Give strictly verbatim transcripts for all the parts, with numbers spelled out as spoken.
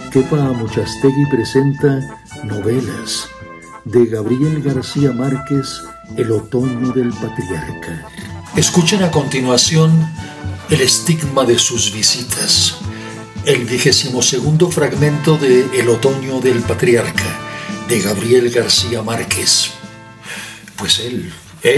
Kepa Amochastegui presenta Novelas de Gabriel García Márquez, El otoño del patriarca. Escuchen a continuación El estigma de sus visitas, el vigésimo segundo fragmento de El otoño del patriarca, de Gabriel García Márquez. Pues él...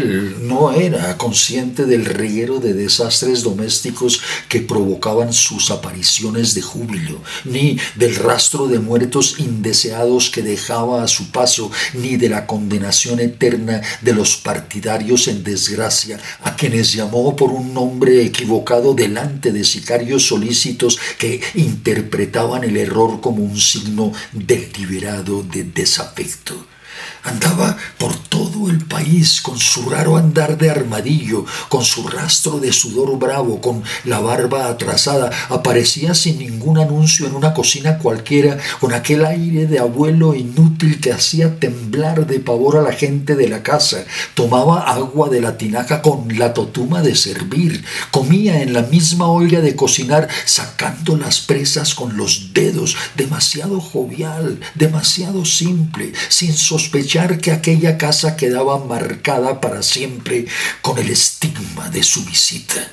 Él no era consciente del reguero de desastres domésticos que provocaban sus apariciones de júbilo, ni del rastro de muertos indeseados que dejaba a su paso, ni de la condenación eterna de los partidarios en desgracia, a quienes llamó por un nombre equivocado delante de sicarios solícitos que interpretaban el error como un signo deliberado de desafecto. Andaba por todo el país con su raro andar de armadillo, con su rastro de sudor bravo, con la barba atrasada. Aparecía sin ningún anuncio en una cocina cualquiera, con aquel aire de abuelo inútil que hacía temblar de pavor a la gente de la casa. Tomaba agua de la tinaja con la totuma de servir. Comía en la misma olla de cocinar, sacando las presas con los dedos. Demasiado jovial, demasiado simple, sin sospechar que aquella casa quedaba marcada para siempre con el estigma de su visita.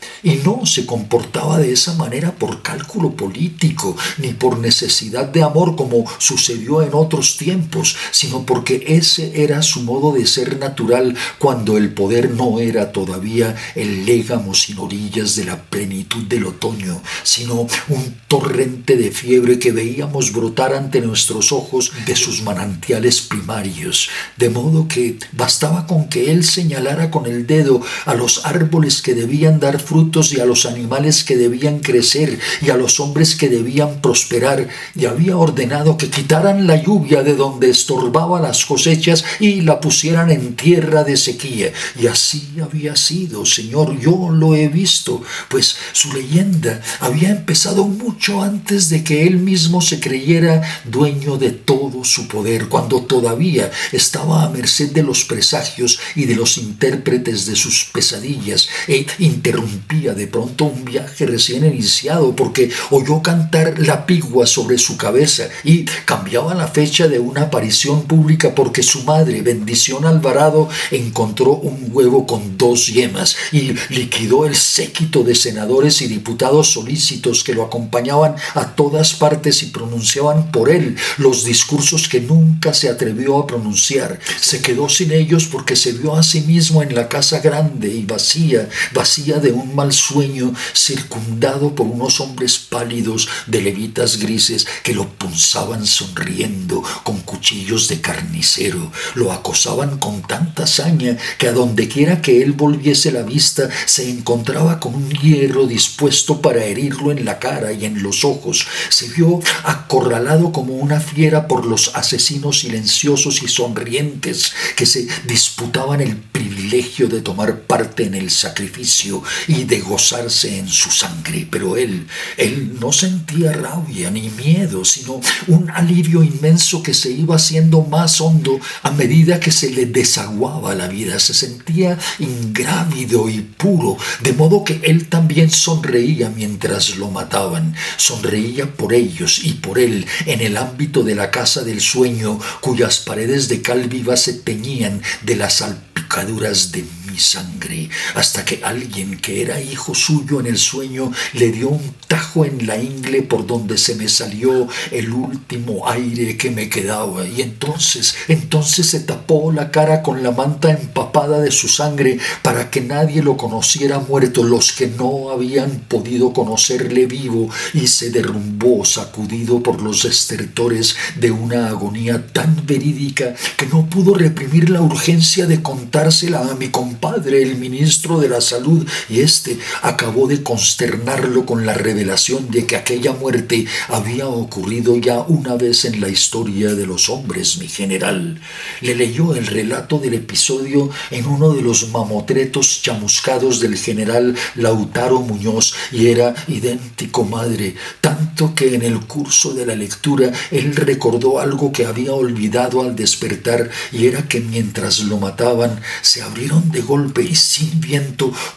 Y no se comportaba de esa manera por cálculo político, ni por necesidad de amor como sucedió en otros tiempos, sino porque ese era su modo de ser natural cuando el poder no era todavía el légamo sin orillas de la plenitud del otoño, sino un torrente de fiebre que veíamos brotar ante nuestros ojos de sus manantiales primarios, de modo que bastaba con que él señalara con el dedo a los árboles que debían dar fruto y a los animales que debían crecer y a los hombres que debían prosperar, y había ordenado que quitaran la lluvia de donde estorbaba las cosechas y la pusieran en tierra de sequía. Y así había sido, Señor, yo lo he visto, pues su leyenda había empezado mucho antes de que él mismo se creyera dueño de todo su poder, cuando todavía estaba a merced de los presagios y de los intérpretes de sus pesadillas, e interrumpía de pronto un viaje recién iniciado porque oyó cantar la pigua sobre su cabeza, y cambiaba la fecha de una aparición pública porque su madre, Bendición Alvarado, encontró un huevo con dos yemas y liquidó el séquito de senadores y diputados solícitos que lo acompañaban a todas partes y pronunciaban por él los discursos que nunca se atrevió a pronunciar. Se quedó sin ellos porque se vio a sí mismo en la casa grande y vacía, vacía de un mal sueño, circundado por unos hombres pálidos de levitas grises que lo punzaban sonriendo con cuchillos de carnicero. Lo acosaban con tanta saña que a donde quiera que él volviese la vista se encontraba con un hierro dispuesto para herirlo en la cara y en los ojos. Se vio acorralado como una fiera por los asesinos silenciosos y sonrientes que se disputaban el privilegio de tomar parte en el sacrificio y de gozarse en su sangre. Pero él, él no sentía rabia ni miedo, sino un alivio inmenso que se iba haciendo más hondo a medida que se le desaguaba la vida. Se sentía ingrávido y puro, de modo que él también sonreía mientras lo mataban. Sonreía por ellos y por él en el ámbito de la casa del sueño, cuyas paredes de cal viva se teñían de las salpicaduras de mi sangre, hasta que alguien que era hijo suyo en el sueño le dio un tajo en la ingle por donde se me salió el último aire que me quedaba, y entonces, entonces se tapó la cara con la manta empapada de su sangre para que nadie lo conociera muerto, los que no habían podido conocerle vivo, y se derrumbó sacudido por los estertores de una agonía tan verídica que no pudo reprimir la urgencia de contársela a mi compadre, el ministro de la Salud, y éste acabó de consternarlo con la revelación de que aquella muerte había ocurrido ya una vez en la historia de los hombres, mi general. Le leyó el relato del episodio en uno de los mamotretos chamuscados del general Lautaro Muñoz, y era idéntico, madre, tanto que en el curso de la lectura él recordó algo que había olvidado al despertar, y era que mientras lo mataban se abrieron de golpe y sin viento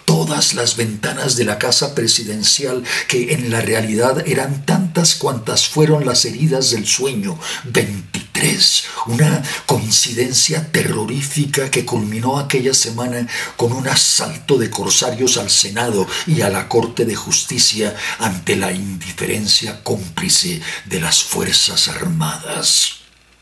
todas las ventanas de la casa presidencial, que en la realidad eran tantas cuantas fueron las heridas del sueño, veintitrés, una coincidencia terrorífica que culminó aquella semana con un asalto de corsarios al Senado y a la Corte de Justicia ante la indiferencia cómplice de las Fuerzas Armadas.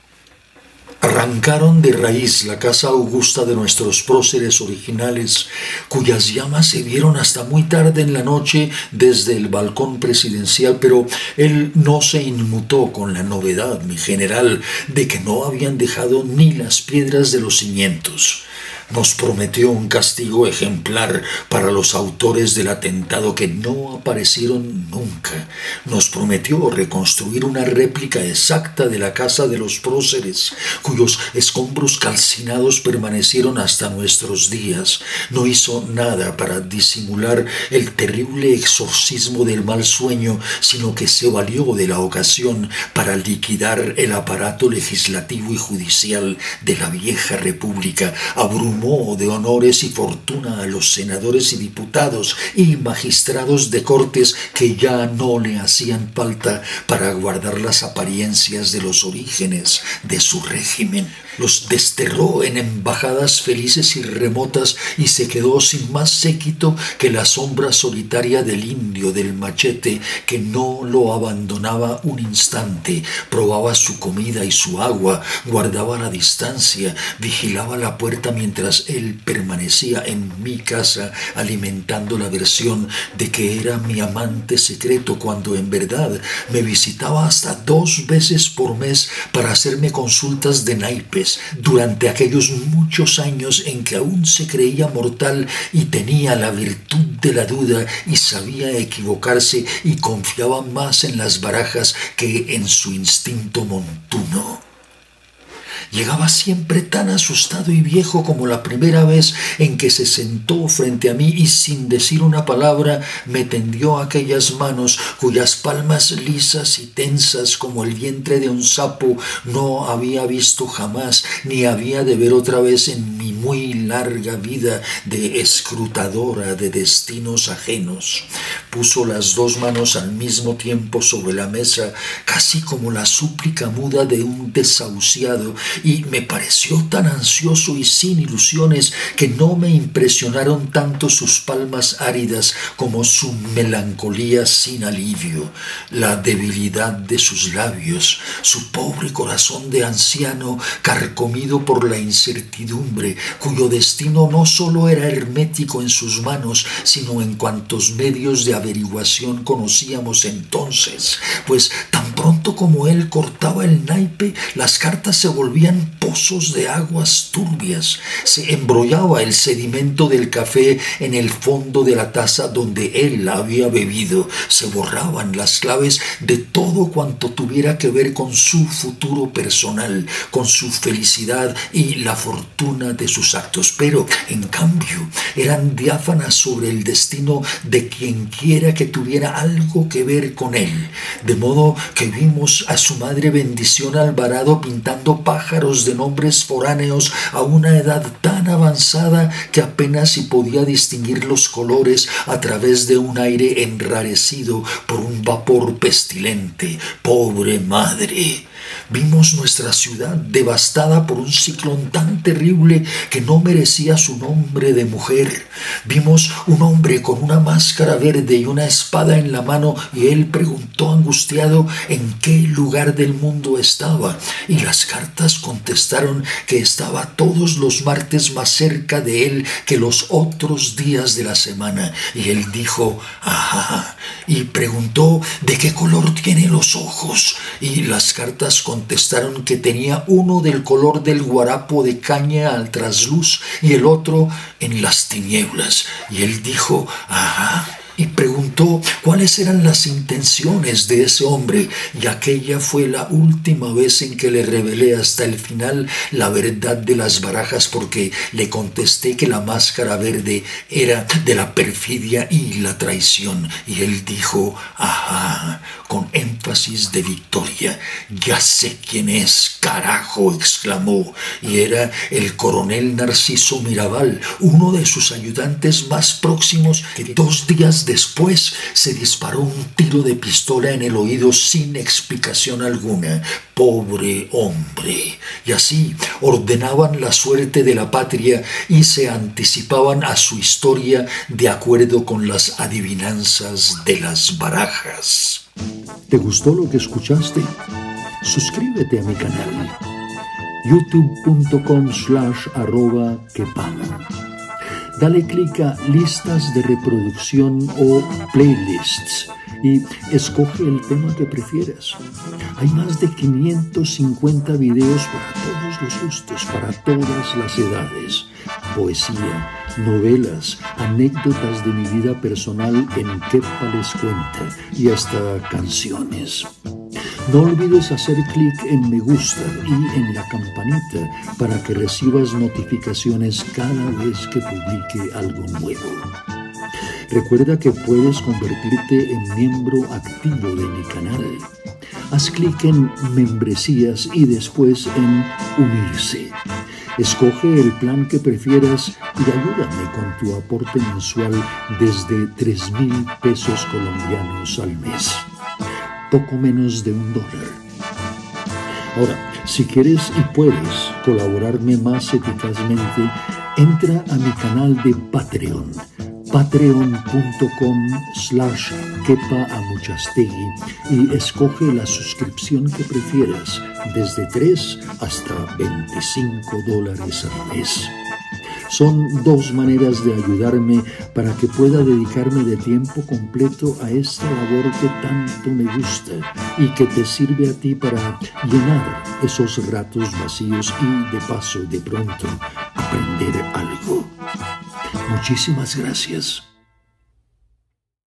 Arrancaron de raíz la casa augusta de nuestros próceres originales, cuyas llamas se vieron hasta muy tarde en la noche desde el balcón presidencial, pero él no se inmutó con la novedad, mi general, de que no habían dejado ni las piedras de los cimientos. Nos prometió un castigo ejemplar para los autores del atentado que no aparecieron nunca. Nos prometió reconstruir una réplica exacta de la casa de los próceres, cuyos escombros calcinados permanecieron hasta nuestros días. No hizo nada para disimular el terrible exorcismo del mal sueño, sino que se valió de la ocasión para liquidar el aparato legislativo y judicial de la vieja república. Abrumó de honores y fortuna a los senadores y diputados y magistrados de cortes que ya no le hacían falta para guardar las apariencias de los orígenes de su régimen. Los desterró en embajadas felices y remotas y se quedó sin más séquito que la sombra solitaria del indio del machete, que no lo abandonaba un instante, probaba su comida y su agua, guardaba la distancia, vigilaba la puerta mientras él permanecía en mi casa alimentando la versión de que era mi amante secreto, cuando en verdad me visitaba hasta dos veces por mes para hacerme consultas de naipes. Durante aquellos muchos años en que aún se creía mortal y tenía la virtud de la duda y sabía equivocarse y confiaba más en las barajas que en su instinto montuno. Llegaba siempre tan asustado y viejo como la primera vez en que se sentó frente a mí y sin decir una palabra me tendió aquellas manos cuyas palmas lisas y tensas como el vientre de un sapo no había visto jamás ni había de ver otra vez en mi muy larga vida de escrutadora de destinos ajenos. Puso las dos manos al mismo tiempo sobre la mesa, casi como la súplica muda de un desahuciado, y me pareció tan ansioso y sin ilusiones que no me impresionaron tanto sus palmas áridas como su melancolía sin alivio, la debilidad de sus labios, su pobre corazón de anciano carcomido por la incertidumbre, cuyo destino no solo era hermético en sus manos, sino en cuantos medios de averiguación conocíamos entonces, pues tan pronto como él cortaba el naipe, las cartas se volvían pozos de aguas turbias. Se embrollaba el sedimento del café en el fondo de la taza donde él había bebido. Se borraban las claves de todo cuanto tuviera que ver con su futuro personal, con su felicidad y la fortuna de sus actos. Pero, en cambio, eran diáfanas sobre el destino de quien quiera que tuviera algo que ver con él. De modo que vimos a su madre Bendición Alvarado pintando pájaros de nombres foráneos a una edad tan avanzada que apenas si podía distinguir los colores a través de un aire enrarecido por un vapor pestilente. ¡Pobre madre! Vimos nuestra ciudad devastada por un ciclón tan terrible que no merecía su nombre de mujer. Vimos un hombre con una máscara verde y una espada en la mano, y él preguntó angustiado en qué lugar del mundo estaba, y las cartas contestaron que estaba todos los martes más cerca de él que los otros días de la semana. Y él dijo, ajá, y preguntó de qué color tiene los ojos, y las cartas contestaron que tenía uno del color del guarapo de caña al trasluz y el otro en las tinieblas. Y él dijo, ajá, y preguntó cuáles eran las intenciones de ese hombre, y aquella fue la última vez en que le revelé hasta el final la verdad de las barajas, porque le contesté que la máscara verde era de la perfidia y la traición, y él dijo, ajá, con énfasis de victoria. Ya sé quién es, carajo, exclamó, y era el coronel Narciso Mirabal, uno de sus ayudantes más próximos, que dos días después se disparó un tiro de pistola en el oído sin explicación alguna. Pobre hombre. Y así ordenaban la suerte de la patria y se anticipaban a su historia de acuerdo con las adivinanzas de las barajas. ¿Te gustó lo que escuchaste? Suscríbete a mi canal youtube punto com slash arroba quepama. Dale clic a listas de reproducción o playlists y escoge el tema que prefieras. Hay más de quinientos cincuenta videos para todos los gustos, para todas las edades. Poesía, novelas, anécdotas de mi vida personal en Kepa les cuenta y hasta canciones. No olvides hacer clic en me gusta y en la campanita para que recibas notificaciones cada vez que publique algo nuevo. Recuerda que puedes convertirte en miembro activo de mi canal. Haz clic en membresías y después en unirse. Escoge el plan que prefieras y ayúdame con tu aporte mensual desde tres mil pesos colombianos al mes. Poco menos de un dólar. Ahora, si quieres y puedes colaborarme más eficazmente, entra a mi canal de Patreon, patreon punto com slash quepaamuchastegui, y escoge la suscripción que prefieras, desde tres hasta veinticinco dólares al mes. Son dos maneras de ayudarme para que pueda dedicarme de tiempo completo a esta labor que tanto me gusta y que te sirve a ti para llenar esos ratos vacíos y, de paso, de pronto, aprender algo. Muchísimas gracias.